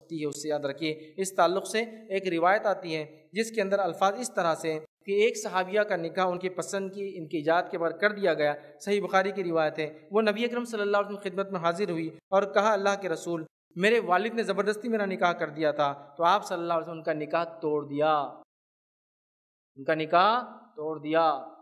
सकती है, उससे याद रखिए। इस ताल्लुक़ से एक रिवायत आती है जिसके अंदर अल्फाज इस तरह से कि एक सहाबिया का निकाह उनकी पसंद की, इनकी इजाज़त के बाद कर दिया गया। सही बुखारी की रिवायत है। वो नबी अकरम सल्लल्लाहु अलैहि वसल्लम की खिदमत में हाजिर हुई और कहा, अल्लाह के रसूल, मेरे वालिद ने ज़बरदस्ती मेरा निकाह कर दिया था। तो आप सल्लल्लाहु अलैहि वसल्लम उनका निकाह तोड़ दिया, उनका निकाह तोड़ दिया।